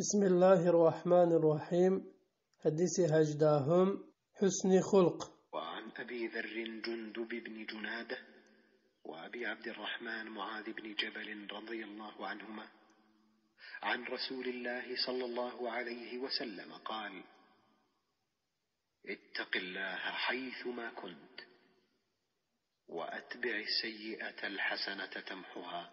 بسم الله الرحمن الرحيم. حديث هجداهم حسن خلق. وعن أبي ذر جندب بن جنادة وأبي عبد الرحمن معاذ بن جبل رضي الله عنهما عن رسول الله صلى الله عليه وسلم قال: اتق الله حيثما كنت وأتبع السيئة الحسنة تمحها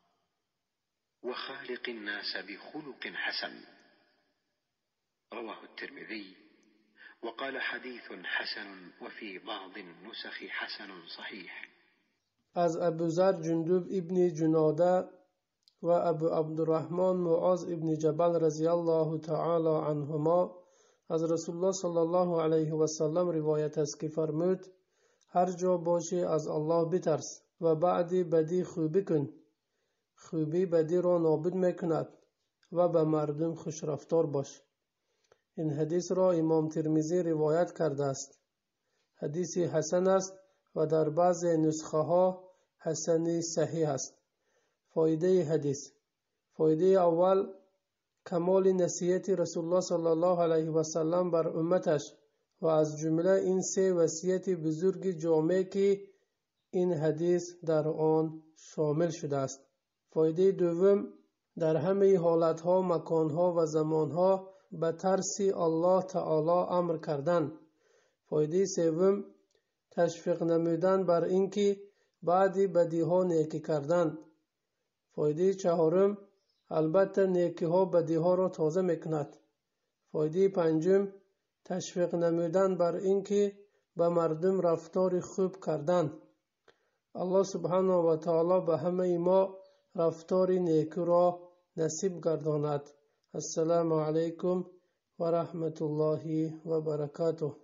وخالق الناس بخلق حسن. رواه الترمذي وقال حديث حسن وفي بعض النسخ حسن صحيح. از ابو ذر جندب ابن جناده و ابو عبدالرحمن معاذ ابن جبل رضی الله تعالی عنهما از رسول الله صلی الله علیه و سلم روایت است که فرمود: هر جا باشی از الله بترس و بعدی بدی خوبی کن، خوبی بدی را نابود میکند و به مردم خوش رفتار باش. این حدیث را امام ترمذی روایت کرده است. حدیث حسن است و در بعض نسخه ها حسن صحیح است. فایده حدیث: فایده اول، کمال نصیحت رسول الله صلی الله علیه و سلم بر امتش و از جمله این سه وصیت بزرگ جامع که این حدیث در آن شامل شده است. فایده دوم، در همه حالتها، مکانها و زمانها به ترس الله تعالی امر کردن. فایده سوم، تشویق نمودن بر اینکه بعد بدیها نیکی کردن. فایده چهارم، البته نیکیها بدیها را تازه میکند. فایده پنجم، تشویق نمودن بر اینکه به مردم رفتار خوب کردن. الله سبحانه و تعالی به همه ما رفتار نیک را نصیب گرداند. السلام علیکم و رحمت الله و برکاته.